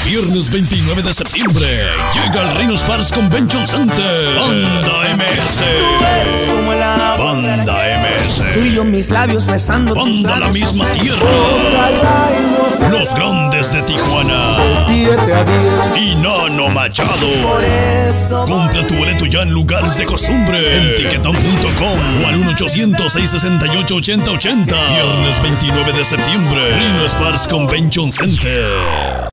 Viernes 29 de septiembre llega el Rhino Sparks Convention Center. Banda MS. Banda MS. Tú y yo mis labios besando. Banda La Misma Tierra. Los Grandes de Tijuana. Y Nano Machado. Compra tu boleto ya en lugares de costumbre. En tiquetón.com o al 1-800-668-8080. Viernes 29 de septiembre. Rhino Sparks Convention Center.